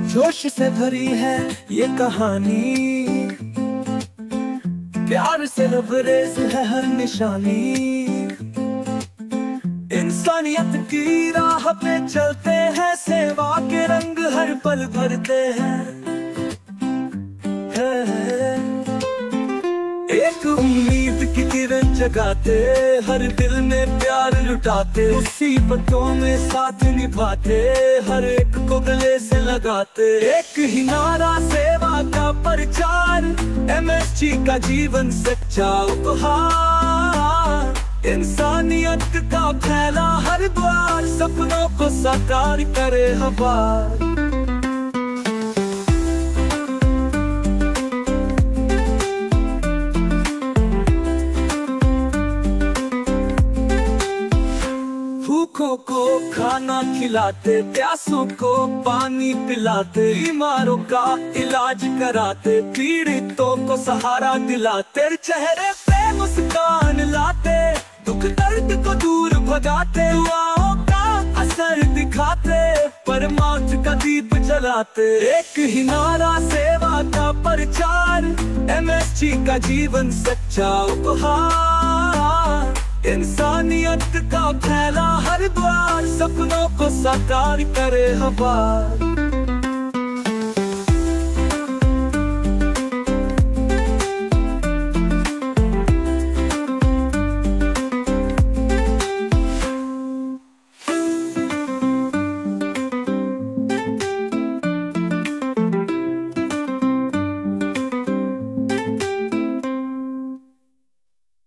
जोश से भरी है ये कहानी, प्यार से लबरेज है हर निशानी। इंसानियत की राह पे चलते हैं, सेवा के रंग हर पल भरते हैं। एक उम्मीद की किरण जगाते, हर दिल में प्यार लुटाते, मुसीबतों में साथ निभाते, हर एक को गले से लगाते। एक ही नारा सेवा का प्रचार, MSG का जीवन सच्चा उपहार। इंसानियत का फैला हर द्वार, सपनों को साकार करे हबार। भूखों को खाना खिलाते, प्यासों को पानी पिलाते, बीमारों का इलाज कराते, पीड़ितों को सहारा दिलाते, चेहरे पे मुस्कान लाते, दुख दर्द को दूर भगाते, दुआओं का असर दिखाते, परमार्थ का दीप जलाते। एक ही नारा सेवा का प्रचार, MSG का जीवन सच्चा उपहार। इंसानियत का फैला हर द्वार, सपनों को साकार करे हबार।